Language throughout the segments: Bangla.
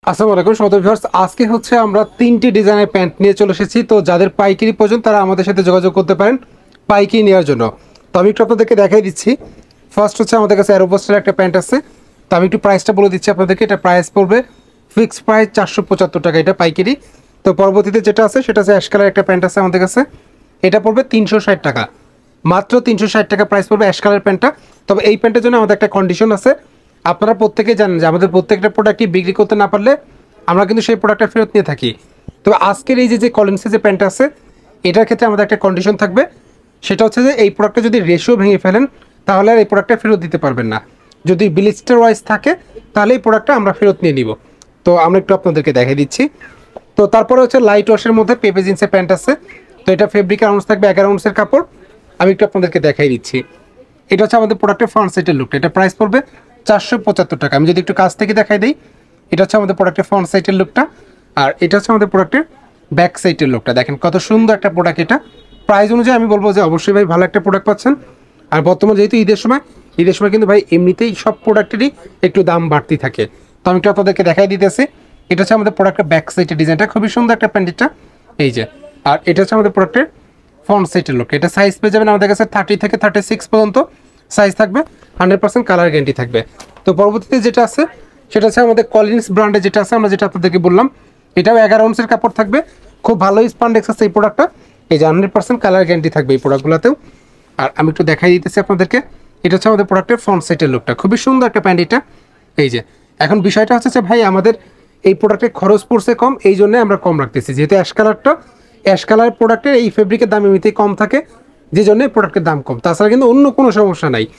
আসসালামু আলাইকুম সমস্ত ভিউয়ার্স, আজকে হচ্ছে আমরা তিনটি ডিজাইনের প্যান্ট নিয়ে চলে এসেছি। তো যাদের পাইকারি প্রয়োজন তারা আমাদের সাথে যোগাযোগ করতে পারেন পাইকারি নেওয়ার জন্য। তো আমি একটু আপনাদেরকে দেখাই দিচ্ছি। ফার্স্ট হচ্ছে আমাদের কাছে অ্যারোপোস্টারের একটা প্যান্ট আছে। তো আমি একটু প্রাইসটা বলে দিচ্ছি আপনাদেরকে। এটা প্রাইস পড়বে ফিক্সড প্রাইস 475 টাকা, এটা পাইকারি। তো পরবর্তীতে যেটা আছে সেটা আছে অ্যাশ কালার একটা প্যান্ট আছে আমাদের কাছে, এটা পড়বে 360 টাকা, মাত্র 360 টাকা প্রাইস পড়বে অ্যাশ কালার প্যান্টটা। তবে এই প্যান্টের জন্য আমাদের একটা কন্ডিশন আছে। আপনারা প্রত্যেকেই জানেন যে আমাদের প্রত্যেকটা প্রোডাক্টই বিক্রি করতে না পারলে আমরা কিন্তু সেই প্রোডাক্টটা ফেরত নিয়ে থাকি। তবে আজকের এই যে কলিন্সের যে প্যান্টটা আছে এটার ক্ষেত্রে আমাদের একটা কন্ডিশন থাকবে, সেটা হচ্ছে যে এই প্রোডাক্টটা যদি রেশিও ভেঙে ফেলেন তাহলে আর এই প্রোডাক্টটা ফেরত দিতে পারবেন না। যদি ব্লিস্টার ওয়াইজ থাকে তাহলে এই প্রোডাক্টটা আমরা ফেরত নিয়ে নিব। তো আমরা একটু আপনাদেরকে দেখিয়ে দিচ্ছি। তো তারপরে হচ্ছে লাইট ওয়াশের মধ্যে পেপে জিন্সের প্যান্ট আছে। তো এটা ফেব্রিক আউন্স থাকবে 11 আউন্সের কাপড়। আমি একটু আপনাদেরকে দেখাই দিচ্ছি। এটা হচ্ছে আমাদের প্রোডাক্টের ফ্রন্ট সাইডের লুকটা, এটা প্রাইস পড়বে 475 টাকা। আমি যদি একটু কাছ থেকে দেখাই দিই, এটা হচ্ছে আমাদের প্রোডাক্টের ফ্রন্ট সাইডের লুকটা, আর এটা হচ্ছে আমাদের প্রোডাক্টের ব্যাক সাইডের লুকটা। দেখেন কত সুন্দর একটা প্রোডাক্ট। এটা প্রাইস অনুযায়ী আমি বলবো যে অবশ্যই ভাই ভালো একটা প্রোডাক্ট পাচ্ছেন। আর বর্তমানে যেহেতু ঈদের সময় কিন্তু ভাই এমনিতেই সব প্রোডাক্টেরই একটু দাম বাড়তি থাকে। তো আমি একটু আপনাদেরকে দেখাই দিতেছি। এটা হচ্ছে আমাদের প্রোডাক্টের ব্যাক সাইডের ডিজাইনটা, খুবই সুন্দর একটা প্যান্টটা এই যে। আর এটা হচ্ছে আমাদের প্রোডাক্টের ফ্রন্ট সাইডের লুক। এটা সাইজ পেয়ে যাবেন আমাদের কাছে 30 থেকে 36 পর্যন্ত সাইজ থাকবে, 100% কালার গ্যারান্টি থাকবে। তো পরবর্তীতে যেটা আছে সেটা হচ্ছে আমাদের কলিন্স ব্র্যান্ডে যেটা আছে, আমরা যেটা আপনাদেরকে বললাম, এটাও 11 আউন্সের কাপড় থাকবে, খুব ভালো স্পান্ডেক্স আছে এই প্রোডাক্টটা। এই যে 100% কালার গ্যারান্টি থাকবে এই প্রোডাক্টগুলোতেও। আর আমি একটু দেখাই দিতেছি আপনাদেরকে। এটা হচ্ছে আমাদের প্রোডাক্টের ফ্রন্ট সাইডের লুকটা, খুবই সুন্দর একটা প্যান্ট এটা এই যে। এখন বিষয়টা হচ্ছে যে ভাই আমাদের এই প্রোডাক্টের খরচ পড়ছে কম, এই জন্য আমরা কম রাখতেছি। যেহেতু অ্যাশ কালার প্রোডাক্টের এই ফেব্রিকের দাম এমনিতেই কম থাকে, যে জন্য এই প্রোডাক্টের দাম কম। তাছাড়া কিন্তু অন্য কোনো সমস্যা নাই।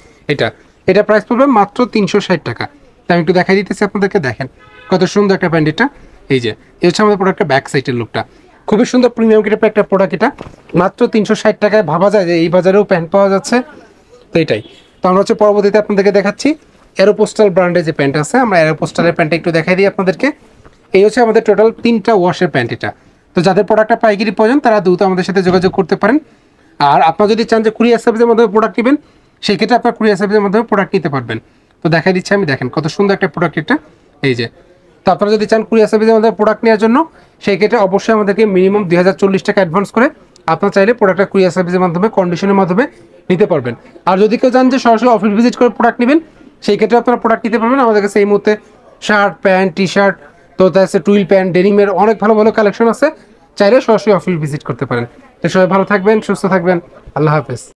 এটা প্রাইস পড়বে মাত্র 360 টাকা। তাই আমি একটু দেখাই দিতেছি আপনাদেরকে। দেখেন কত সুন্দর একটা প্যান্ট এটা এই যে। এটা হচ্ছে আমাদের প্রোডাক্টের ব্যাক সাইডের লুকটা, খুবই সুন্দর প্রিমিয়াম কিটা একটা প্রোডাক্ট। এটা মাত্র 360 টাকায় ভাবা যায় যে এই বাজারেও প্যান্ট পাওয়া যাচ্ছে। তো এটাই। তো আমরা হচ্ছে পরবর্তীতে আপনাদেরকে দেখাচ্ছি অ্যারোপোস্টাল ব্র্যান্ডের যে প্যান্ট আছে। আমরা অ্যারোপোস্টালের প্যান্টটা একটু দেখাই দিই আপনাদেরকে। এই হচ্ছে আমাদের টোটাল 3টা ওয়াশের প্যান্ট এটা। তো যাদের প্রোডাক্টটা পাইকারি প্রয়োজন তারা দ্রুত আমাদের সাথে যোগাযোগ করতে পারেন। আর আপনারা যদি চান যে কুরিয়ার সার্ভিসের মাধ্যমে প্রোডাক্ট নেবেন, সেই ক্ষেত্রে আপনার কুরিয়ার সার্ভিসের মাধ্যমে প্রোডাক্ট নিতে পারবেন। তো দেখাই দিচ্ছি আমি, দেখেন কত সুন্দর একটা প্রোডাক্ট এটা এই যে। তো আপনারা যদি চান কুরিয়ার সার্ভিসের মাধ্যমে প্রোডাক্ট নেওয়ার জন্য, সেই ক্ষেত্রে অবশ্যই আমাদেরকে মিনিমাম 2040 টাকা অ্যাডভান্স করে আপনার চাইলে প্রোডাক্টটা কুরিয়ার সার্ভিসের মাধ্যমে কন্ডিশনের মাধ্যমে নিতে পারবেন। আর যদি কেউ চান যে সরাসরি অফিস ভিজিট করে প্রোডাক্ট নেবেন, সেই ক্ষেত্রে আপনারা প্রোডাক্ট নিতে পারবেন। আমাদের কাছে এই মুহূর্তে শার্ট, প্যান্ট, টি শার্ট, তো তার সাথে টুইল প্যান্ট, ডেনিমের অনেক ভালো ভালো কালেকশন আছে। চাইলে সরাসরি অফিস ভিজিট করতে পারেন। তো সবাই ভালো থাকবেন, সুস্থ থাকবেন। আল্লাহ হাফেজ।